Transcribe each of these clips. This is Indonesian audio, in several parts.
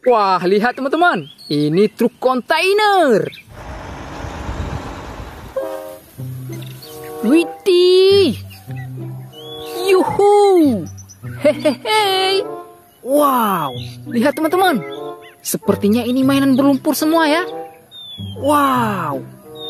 Wah, lihat teman-teman. Ini truk kontainer. Widih. Yuhu. Hehehe. Wow, lihat teman-teman. Sepertinya ini mainan berlumpur semua ya. Wow.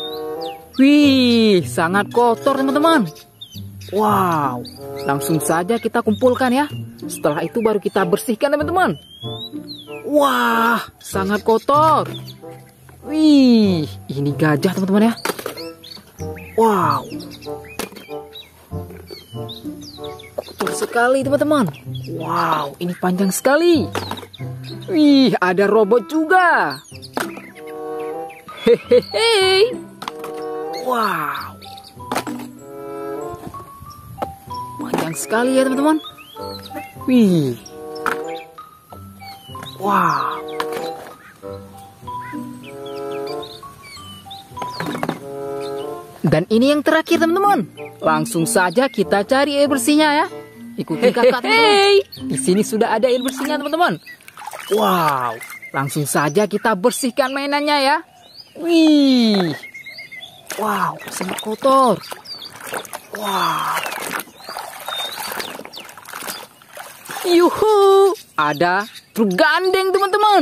Wih, sangat kotor teman-teman. Wow, langsung saja kita kumpulkan ya. Setelah itu baru kita bersihkan teman-teman. Wah, sangat kotor. Wih, ini gajah teman-teman ya. Wow. Kotor sekali teman-teman. Wow, ini panjang sekali. Wih, ada robot juga. Hehehe. Wow. Panjang sekali ya teman-teman. Wih. Wow. Dan ini yang terakhir teman-teman. Langsung saja kita cari air bersihnya ya. Ikuti kakak teman-teman. Di sini sudah ada air bersihnya teman-teman. Wow. Langsung saja kita bersihkan mainannya ya. Wih. Wow, sangat kotor. Wow. Yuhu, ada truk gandeng teman-teman.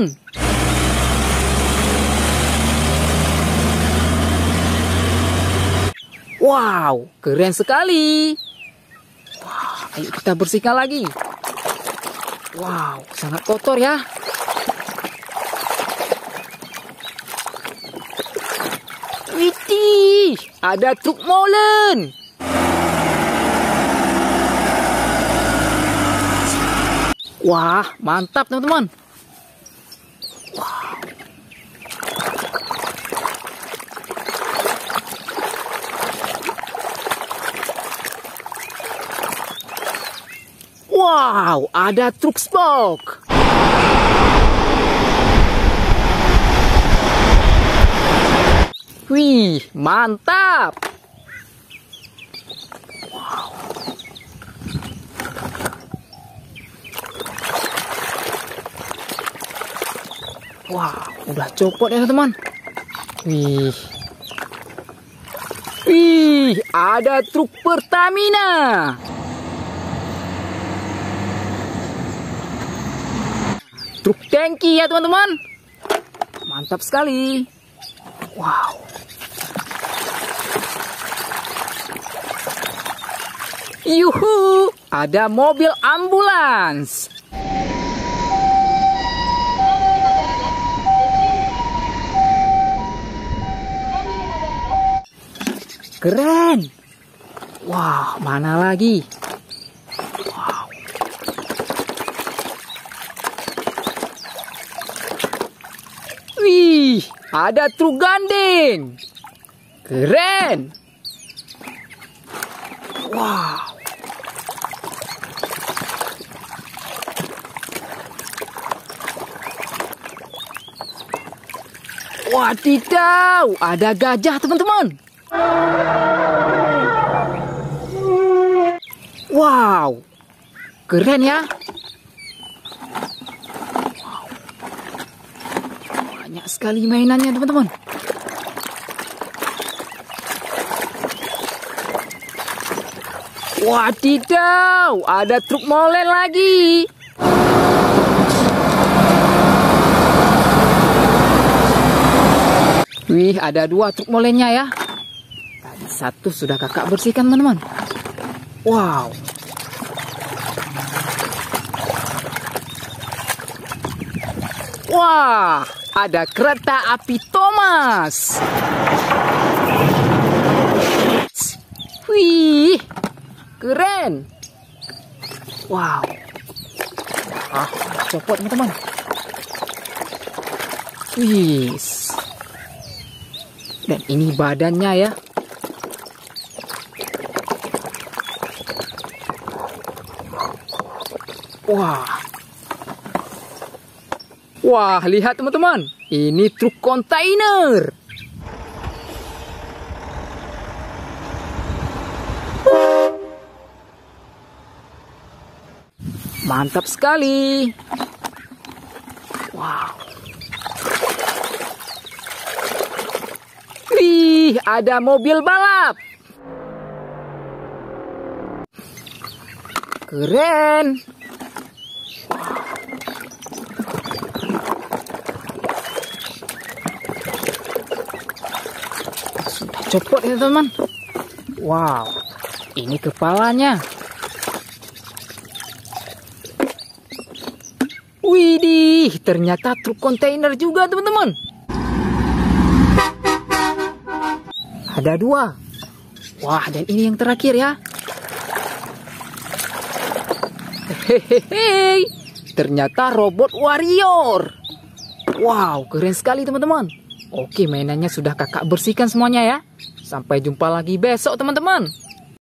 Wow, keren sekali. Wah, ayo kita bersihkan lagi. Wow, sangat kotor ya. Widih, ada truk molen. Wah, mantap teman-teman. Wow. Wow, ada truk spok. Wih, mantap. Wah, udah copot ya teman. Wih. Wih, ada truk Pertamina. Truk tangki ya teman-teman. Mantap sekali. Wow. Yuhu, ada mobil ambulans. Keren. Wah, mana lagi? Wow. Wih, ada truk gandeng. Keren. Wow. Wadidaw, ada gajah teman-teman. Wow, keren ya. Wow. Banyak sekali mainannya teman-teman. Wadidaw, ada truk molen lagi. Wih, ada 2 truk molennya ya. Tadi 1 sudah kakak bersihkan teman-teman. Wow. Wah, ada kereta api Thomas. Wih, keren. Wow. Ah, copot teman-teman. Wih. Dan ini badannya ya. Wah. Wah, lihat teman-teman. Ini truk kontainer. Mantap sekali. Wow. Wih, ada mobil balap. Keren. Sudah copot ya teman. Wow, ini kepalanya. Widih, ternyata truk kontainer juga teman-teman. Ada 2. Wah, dan ini yang terakhir ya. Hehehe, ternyata robot warrior. Wow, keren sekali teman-teman. Oke, mainannya sudah kakak bersihkan semuanya ya. Sampai jumpa lagi besok teman-teman.